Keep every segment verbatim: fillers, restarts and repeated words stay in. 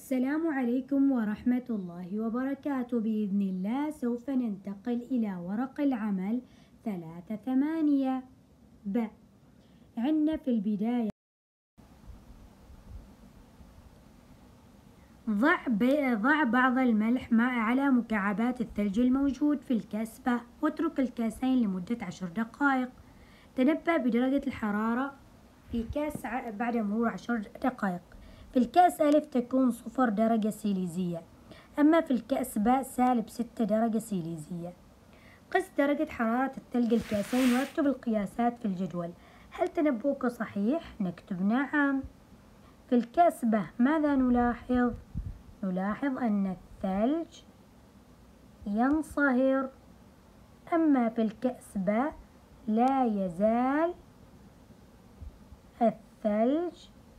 السلام عليكم ورحمة الله وبركاته. بإذن الله سوف ننتقل إلى ورق العمل ثلاثة ثمانية ب. عندنا في البداية ضع, ضع بعض الملح مع على مكعبات الثلج الموجود في الكاس ب، واترك الكاسين لمدة عشر دقائق. تنبأ بدرجة الحرارة في كاس بعد مرور عشر دقائق. في الكأس ألف تكون صفر درجة سيليزية، أما في الكأس باء سالب ستة درجة سيليزية. قس درجة حرارة الثلج الكاسين واكتب القياسات في الجدول. هل تنبؤك صحيح؟ نكتب نعم. في الكأس ب ماذا نلاحظ؟ نلاحظ أن الثلج ينصهر، أما في الكأس باء لا يزال الثلج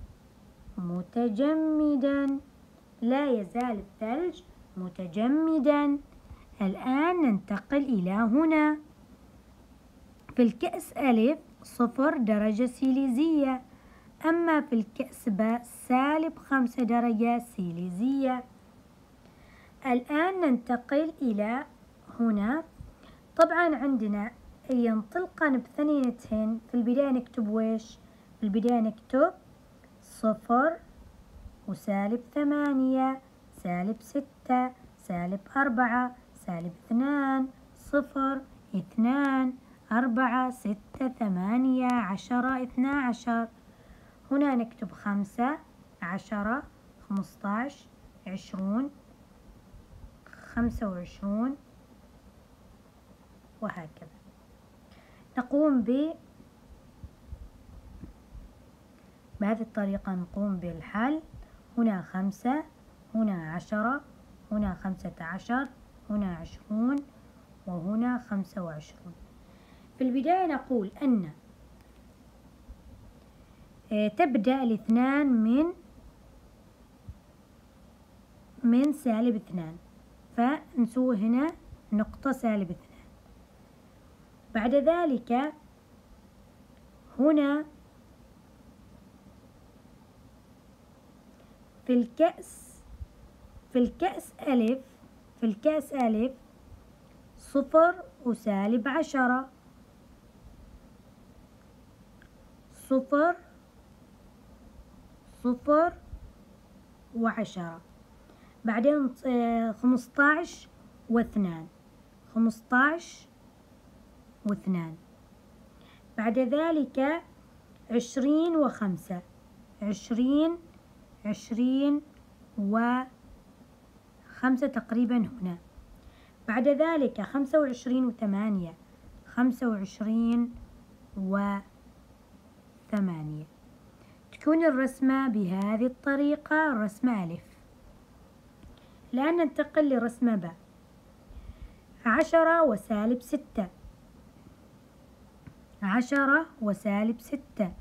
متجمدا، لا يزال الثلج متجمدا. الآن ننتقل إلى هنا. في الكأس ألف صفر درجة سيليزية، أما في الكأس باء سالب خمسة درجة سيليزية. الآن ننتقل إلى هنا. طبعا عندنا ينطلقان بثنينتين. في البداية نكتب ويش؟ في البداية نكتب صفر وسالب ثمانية سالب ستة سالب أربعة سالب اثنان صفر اثنان أربعة ستة ثمانية عشرة اثنا عشر. هنا نكتب خمسة عشرة خمسة عشر عشرون خمسة وعشرون وهكذا. نقوم ب بهذه الطريقة نقوم بالحل. هنا خمسة، هنا عشرة، هنا خمسة عشر، هنا عشرون، وهنا خمسة وعشرون. في البداية نقول أن تبدأ الاثنان من من سالب اثنان، فنسوي هنا نقطة سالب اثنان. بعد ذلك هنا في الكأس في الكأس ألف في الكأس ألف صفر وسالب عشرة، صفر صفر وعشرة. بعدين خمسة عشر واثنان، خمسة عشر واثنان. بعد ذلك عشرين وخمسة، عشرين عشرين وخمسة تقريبا هنا. بعد ذلك خمسة وعشرين وثمانية، خمسة وعشرين وثمانية. تكون الرسمة بهذه الطريقة رسمة ألف. الآن ننتقل لرسمة ب. عشرة وسالب ستة، عشرة وسالب ستة،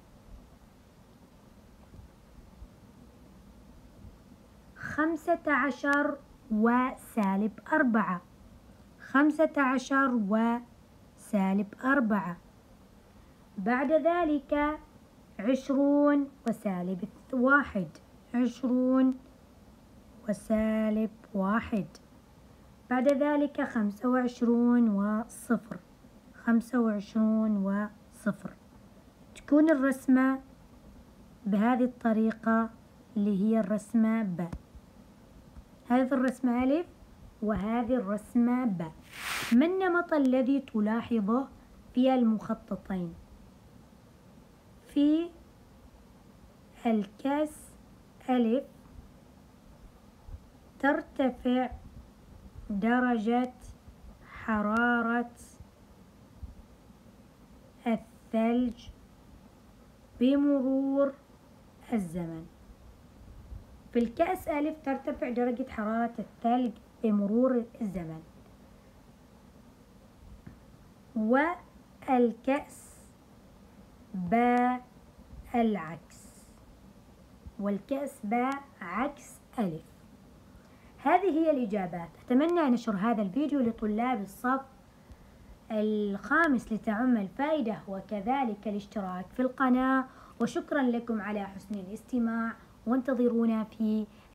خمسة عشر وسالب أربعة، خمسة عشر وسالب أربعة. بعد ذلك عشرون وسالب واحد، عشرون وسالب واحد. بعد ذلك خمسة وعشرون وصفر، خمسة وعشرون وصفر. تكون الرسمة بهذه الطريقة اللي هي الرسمة ب. هذه الرسمة ألف وهذه الرسمة ب. ما النمط الذي تلاحظه في المخططين؟ في الكأس ألف ترتفع درجة حرارة الثلج بمرور الزمن. في الكأس ألف ترتفع درجة حرارة الثلج بمرور الزمن، والكأس باء العكس، والكأس باء عكس ألف. هذه هي الإجابات. أتمنى نشر هذا الفيديو لطلاب الصف الخامس لتعم الفائدة، وكذلك الاشتراك في القناة. وشكرا لكم على حسن الاستماع، وانتظرونا في